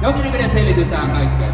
Jonkinnäköinen selitys tähän kaikkeen.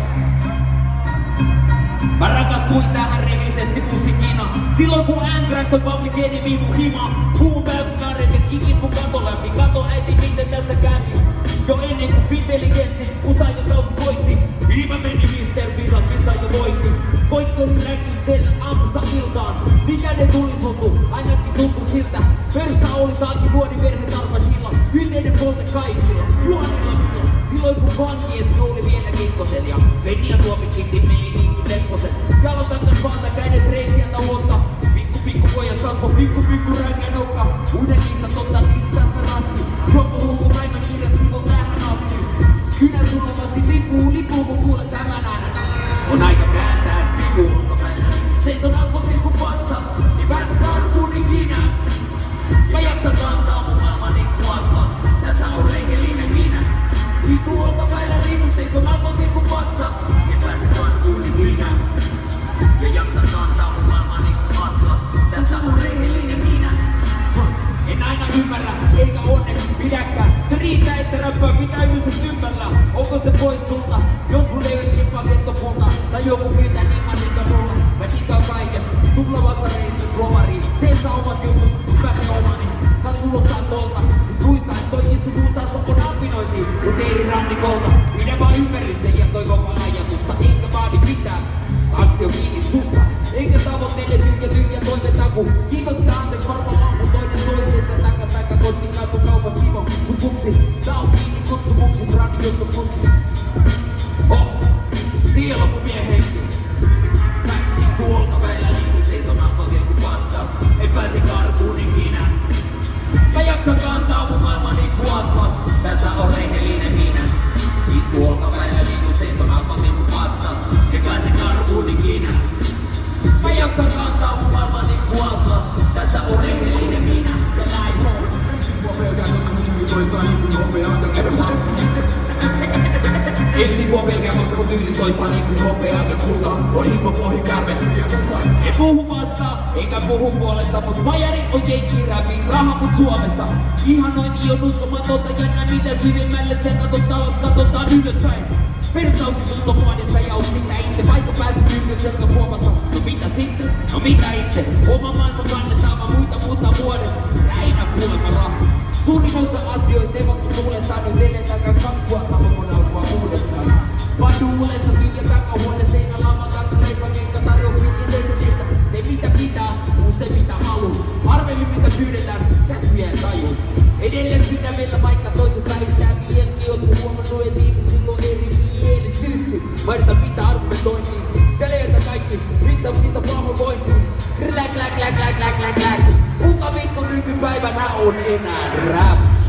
Mä rakastuin tähän rehellisesti musiikina. Silloin kun Anthrax on Public Enemy mun hima. Boom bap karet ja kikit mun kato läpi. Kato äiti miten tässä kävi. Jo ennen kuin intelligenssi usaajan kausi voitti. Ilma meni Mr. Villa, kisa jo voitti. Voitti oli räkistellä aamusta iltaan. Mikä ne tulis mutu, ainakin tuntui siltä. Perusta oli taakin luodi verhe tarvasilla. Yhteinen polte kaikilla, juonilla millä. Silloin kun vankiesti oli vielä Kekkosen ja Venniä tuomittiin meni niin kuin Lepposen. Jalon takas vaata kädet reisiä tauotta. Pikku pojat kasvo, pikku ränkän nokka. Uuden niistä totta listassa rasti. Joku hullu päiväkirja silloin tähän asti. Kynä sulevasti lipuu kun kuule tämän äänen. On aika kääntää sivu ulkopäin. Seison asfaltin kun patsas, niin päästä karkuun ikinä. Mä jaksan kantaa mun maailman niin kuin atlas. Tässä on rehellinen minä. Istu olkapäillä rinnut, seison asfaltin kun patsas, niin päästä karkuun ikinä. Ja jaksan kantaa mun maailman niin kuin atlas. Tässä on rehellinen minä. En aina ymmärrä, eikä onneksi pidäkään. Se riittää, että räppää pitää yhdessä ympällä. Onko se pois sulta, jos mun ei ole chippaa viettopunta? Tai joku pyytää niin mä niinkään mulle. Mä niinkään kaikesta, tuplavassa reistus romariin. Teissä omat jutus, hyvä se omani. Saat kuulostaa tolta, muista, et toi kissu muusassa on apinointiin. Kun teiri rannikolta, pidä vaan ympäristä ja toi koko ajatusta. Eikä vaadi mitään, taksti on kiinni susta. Eikä tavoitteille tyhjä toimetaku. Kiitos ja anteeksi varmaan lampu toinen toisensa. Täkä kotiin katu kaupas Timon tutuksi. Tää on kiinni kutsumuksi, radiotto puskis. Oh, siihen loppu mie henki. Mä istu olkapäillä niin kun seison asfaltilla kun patsas. En pääse karkuun ikinä. Mä jaksan kantaa mun maailman niin kuin atlas. Tässä on rehellinen minä. Istu olkapäillä niin kun seison asfaltilla kun patsas. En pääse karkuun ikinä. Mä jaksan kantaa mun maailman niin kuin atlas. Tässä on rehellinen minä. Ja näin on. Mua pelkää, koska mun tyyli toistaa niin kuin hopeaa ja kulta. Ensin mua pelkää, koska mun tyyli toistaa niin kuin hopeaa ja kulta. On hippo pohji kärmes. En puhu vastaan, eikä puhu puolesta, mut vajari on jenkkiräpi, raha mut Suomessa. Ihanointi on uskomatonta, jännä mitä syvimmälle sen katsotaan ylöspäin. Perusautistus on muodissa ja on sitä itse, vaikka pääsit ykköseltä huomassa. No mitä sitten? No mitä itse? Oma maailma kannetaan vaan muita vuodet. Näinä kuulemma raha. Suurin osa asioita ei vaikka tuule saanut eletäänkään 2 vuotta lopun alkua uudestaan. Spaduulessa tyhjä takahuone, seinä lama takaa leipäkeikka tarjouksia internetiltä. Tee mitä pitää, usein mitä haluu. Harvemmin mitä pyydetään, käskyjään tajuu. Edelleen sydämellä vaikka toiset väittää vieläkin. Ootko huomannut, et ihmisillä on eri mielisyyksi. Vaaditaan mitä argumentointiin. Teleiltä kaikki, vittauksista pahoinvointiin. Klak. Kuka vittu nykypäivänä on enää rap?